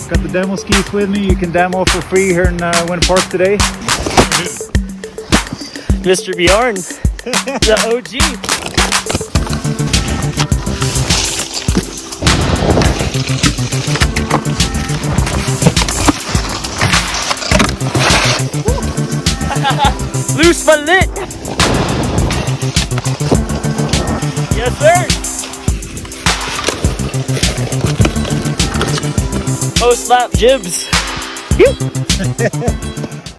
Got the demo skis with me. You can demo for free here in Winter Park today. Mr. Bjorn, the OG. Loose but lit. Yes, sir. Post lap jibs.